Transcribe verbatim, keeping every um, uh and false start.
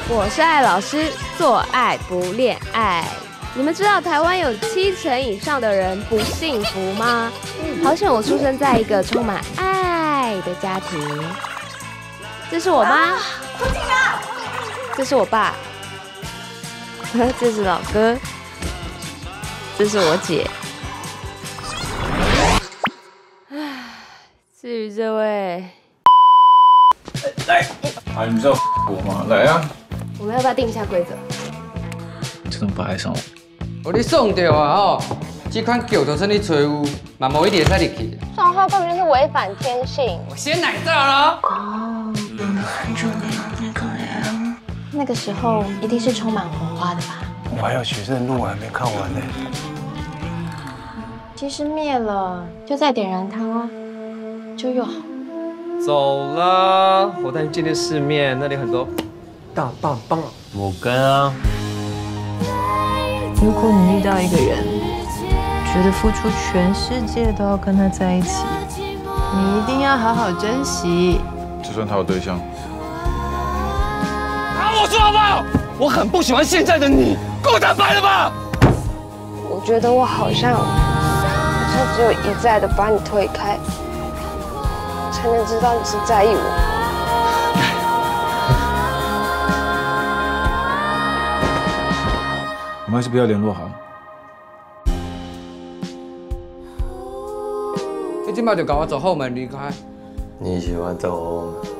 我是艾老师，做爱不恋爱。你们知道台湾有七成以上的人不幸福吗？好险我出生在一个充满爱的家庭。这是我妈，这是我爸，这是老哥，这是我姐。唉，至于这位， 来，啊，你知道我吗？来啊！ 我们要不要定一下规则？ 你真的不爱上我？ 哦，你爽到啊吼！这款叫就算你吹有，嘛无一定会使入去。 双号根本就是违反天性。 我先奶罩了。 哦，很久没有那个人。那个时候一定是充满红花的吧？ 我还有学生录还没看完呢。 其实灭了，就再点燃它啊，就又好。 走了，我带你见见世面，那里很多大棒棒。 我跟啊。 如果你遇到一个人，觉得付出全世界都要跟他在一起，你一定要好好珍惜。 就算他有对象。 打我说好不好？我很不喜欢现在的你，够坦白了吧？ 我觉得我好像，好像只有一再的把你推开，才能知道你是在意我。 我们还是不要联络好。 你今摆就跟我走后门离开。 你喜欢走后门？